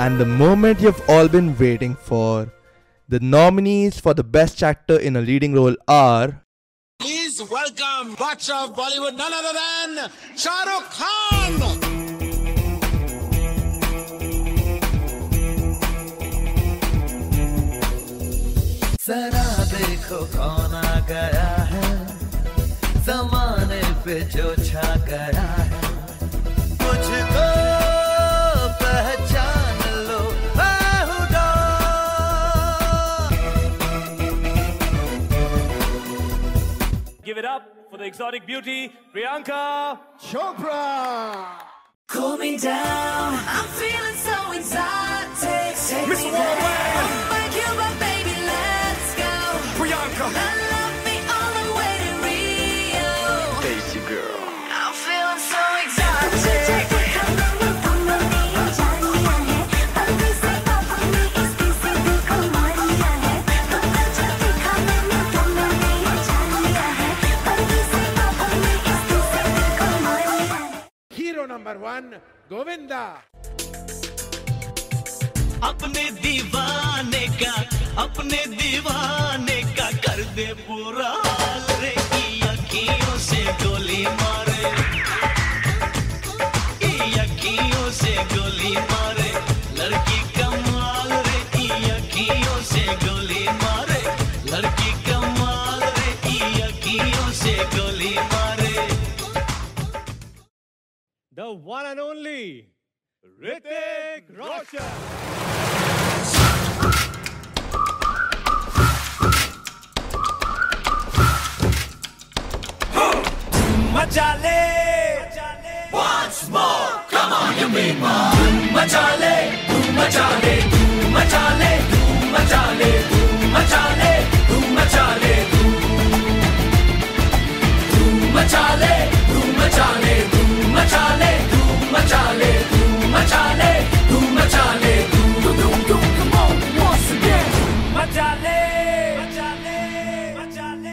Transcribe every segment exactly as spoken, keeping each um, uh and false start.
and the moment you've all been waiting for. The nominees for the best actor in a leading role are... Please welcome Watch of Bollywood, none other than Shah Rukh Khan. जरा देखो कौन आ गया है, ज़माने पे जो छा गया है, मुझको पहचान लो बेहुदा। Give it up for the exotic beauty, Priyanka Chopra. Cool me down, I'm feeling so exotic. Take Miss me Worldwide. there. Oh my Cuba, baby, let's go. Priyanka. Love me all the way to Rio. Daisy girl. I'm feeling so exotic. Hero number one, Govinda. अपने दीवाने का अपने दीवाने का कर दे पूरा हाल रे, की अखियों से गोली मारे, की अखियों से गोली मारे, लड़की कमाल रे, की अखियों से गोली मारे, लड़की कमाल रे, की अखियों से गोली मारे। The one and only Hrithik Roshan. मचाले once more, come on you mean more. मचाले मचाले मचाले मचाले मचाले मचाले मचाले मचाले मचाले मचाले मचाले मचाले come on once again. मचाले मचाले मचाले।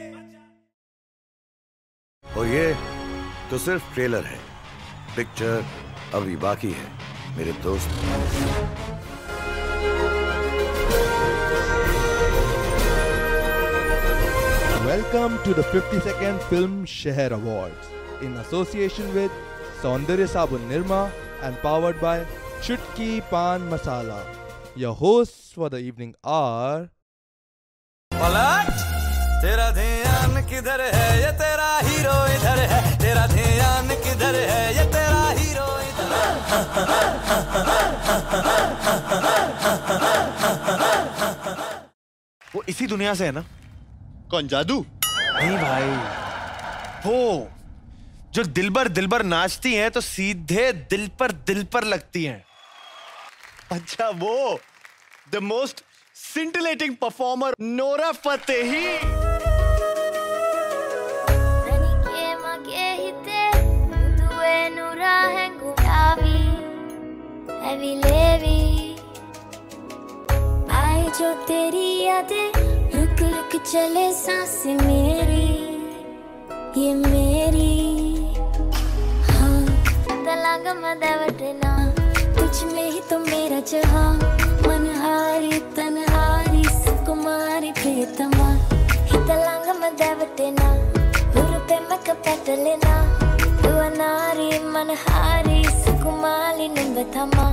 और ये तो सिर्फ ट्रेलर है, पिक्चर अभी बाकी है मेरे दोस्त। Welcome to the fifty-second Film Shehar Awards in association with Saundarya Sabun Nirma and powered by Chutki Pan Masala. Your hosts for the evening are... पलट तेरा ध्यान किधर है, ये तेरा हीरो इधर है, तेरा ध्यान किधर है, ये तेरा हीरो इधर है। वो इसी दुनिया से है ना? कौन, जादू? नहीं भाई, वो जो दिलबर दिलबर नाचती हैं तो सीधे दिल पर दिल पर लगती हैं। अच्छा वो the most scintillating performer Nora Fatehi. जो तेरी यादें रुक रुक चले सांसें मेरी, ये मेरी हाँ तलांग मदावटना, तुझ में ही तो मेरा जहां, मनहारी तनहारी सुकुमारी प्रियतमा, हितलांग मदावटना हुरुपे मकपटलेना, दुआनारी मनहारी सुकुमाली निंबतमा।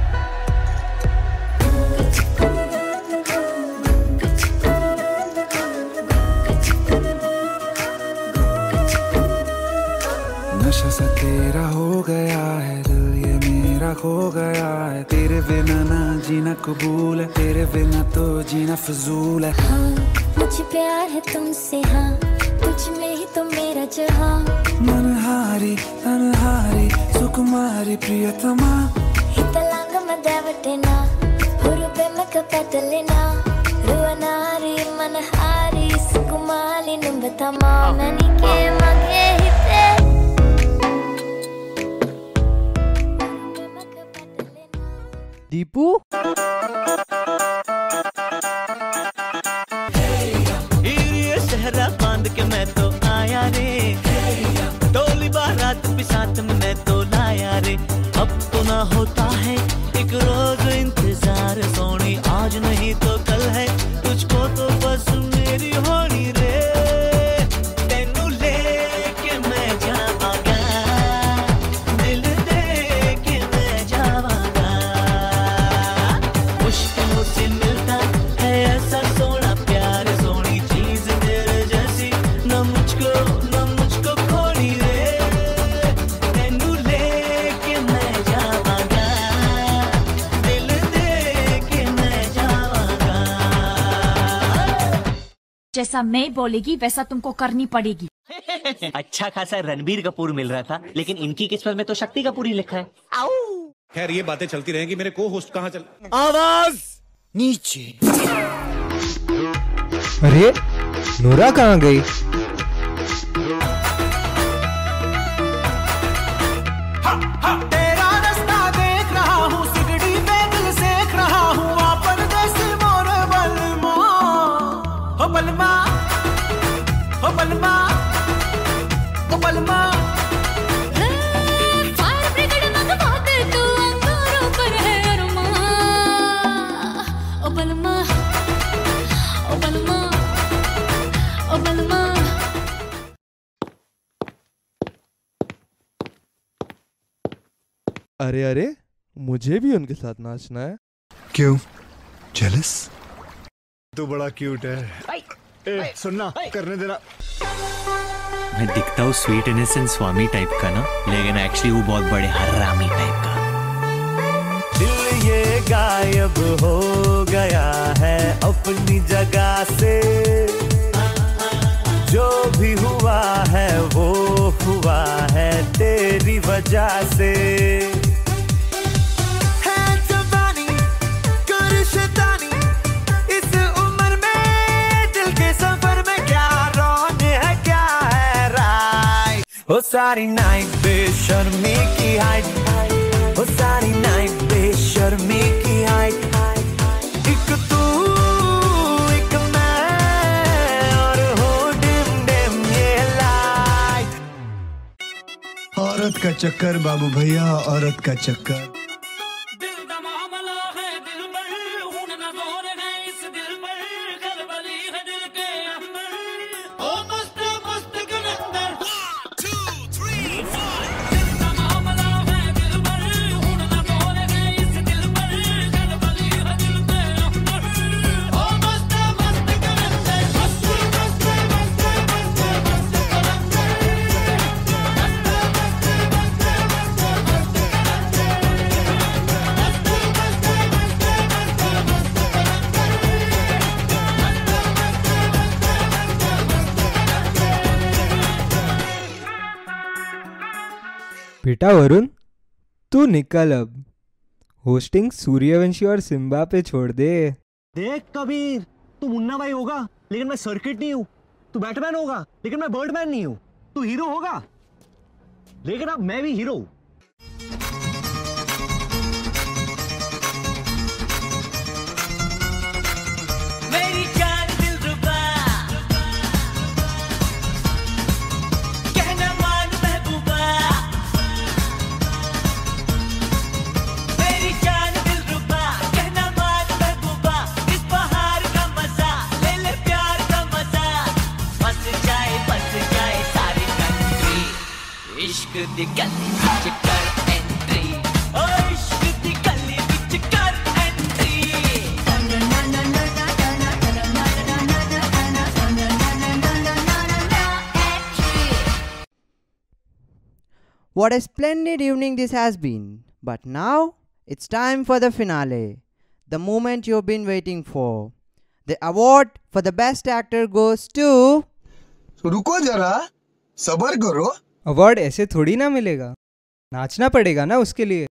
नशा सा तेरा हो गया है दिल, ये मेरा खो गया है, तेरे बिना ना जीना कबूल है, तेरे बिना तो जीना फजूल है। हाँ मुझे प्यार है तुमसे, हाँ तुझ में ही तो मेरा जहां, मनहारी तनहारी सुकुमारी प्रियतमा, हितलांग मदावटना हुरुपे मकपटलेना, रुआनारी मनहारी सुकुमाली निंबतमा, मैंने के मगे हिते Deepu? ये शहरा बांध के मैं तो आया रे, टोली बारात भी साथ में मैं तो लाया रे, अब तो ना होता है एक रोज से मिलता है ऐसा सोना प्यार, सोनी चीज तेरे जैसी न मुझको न मुझको खोनी रे, तेनू लेके मैं जावांगा, दिल दे के मैं जावांगा। जैसा मैं बोलेगी वैसा तुमको करनी पड़ेगी। अच्छा खासा रणबीर कपूर मिल रहा था, लेकिन इनकी किस्मत में तो शक्ति कपूर ही लिखा है। आओ। खैर ये बातें चलती रहेंगी, मेरे को होस्ट कहाँ चल। आवाज नीचे। अरे नोरा कहाँ गई? तेरा रास्ता देख रहा हूँ, सिगड़ी पे दिल सेक रहा हूँ, आपन देसी मोर बलमा, हो बलमा, हो बलमा, हो बलमा। फायर ब्रिगेड मंगवाते तू अंगारों पर है अरमा, ओ बलमा, ओ बलमा, ओ बलमा। अरे अरे मुझे भी उनके साथ नाचना है। क्यों? जेलस? तू बड़ा क्यूट है। ए, सुनना, करने देना। मैं दिखता हूँ स्वीट इनोसेंट स्वामी टाइप का ना, लेकिन एक्चुअली वो बहुत बड़े हरामी टाइप का। दिल ये गायब हो गया है अपनी जगह से, जो भी हुआ है वो हुआ है तेरी वजह से। है जवानी कर शैतानी, इस उम्र में दिल के सफर में क्या रौन है क्या है राय। हो सारी नाइट बेशर्मी की हाइट, हो सारी नाइट बेशर्मी की हाइट, एक तू एक मैं और हो डिम डिम ये लाइट। औरत का चक्कर बाबू भैया, औरत का चक्कर। बेटा वरुण, तू निकल अब। होस्टिंग सूर्यवंशी और सिम्बा पे छोड़ दे। देख कबीर, तू मुन्ना भाई होगा लेकिन मैं सर्किट नहीं हूँ, तू बैटमैन होगा लेकिन मैं बर्डमैन नहीं हूँ, तू हीरो होगा लेकिन अब मैं भी हीरो हूँ। मेरी जान दिलरुबा, कहना मान महबूबा, मेरी जान दिलरुबा, कहना मान महबूबा, इस बहार का मजा ले ले प्यार का मजा, बस जाए बस जाए सारी कंट्री, इश्क दी गली विच कर एंट्री, ओ इश्क दी गली विच कर entry. What a splendid evening this has been. But now it's time for the finale. The moment you've been waiting for. The award for the best actor goes to... रुको जरा, सबर करो। अवार्ड ऐसे थोड़ी ना मिलेगा, नाचना पड़ेगा ना उसके लिए।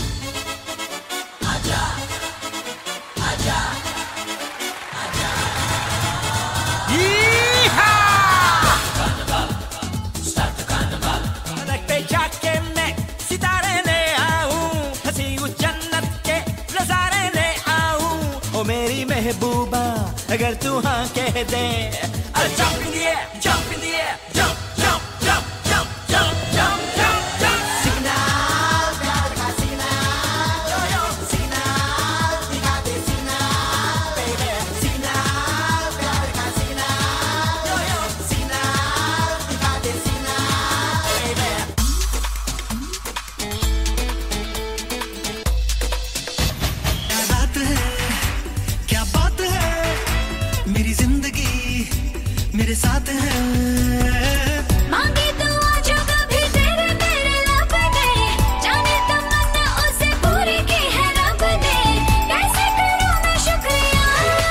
मेरी महबूबा अगर तू हाँ कह दे, अरे jump in the air, jump in the air, jump, jump, jump, jump, jump, jump, jump, jump. Signal, प्यार का signal, yo yo, signal, दिखा दे signal, baby, signal, प्यार का signal, yo yo, signal, दिखा दे signal, baby. क्या बात है तेरे साथ है। मांगी तो आज कभी तेरे तेरे लब ने, जाने तमन्ना उसे पूरी की है रब ने, कैसे करूं मैं शुक्रिया।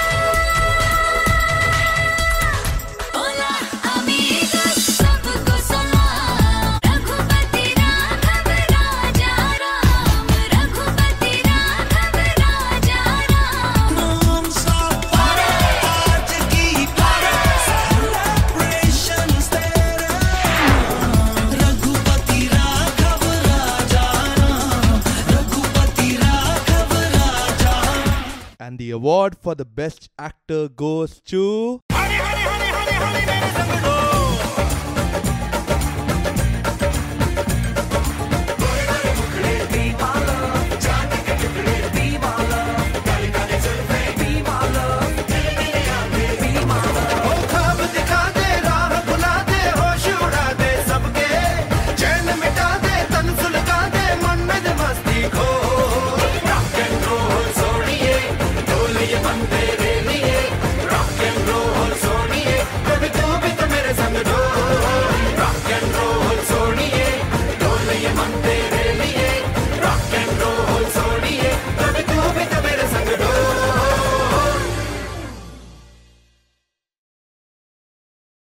बोला अमीगस सबको सुना, रघुपति राघव राजा राम, रघुपति राघव राजा राम। नाम सा पारे आज की पारे सेलिब्रेशंस तेरे, रघुपति राघव राजा राम, रघुपति राघव राजा। And the award for the best actor goes to ख्वाब दिखा दे, राह बुला दे, होश उड़ा दे सबके, चैन मिटा दे, तन सुलगा दे, मन में मस्ती खो। रॉक एंड रोल सोनिए, ढोल ये बंदे रे लिए, रॉक एंड रोल सोनिए, कभी तू भी तो मेरे संग डोल। रॉक एंड रोल सोनिए, ढोल ये बंदे रे लिए,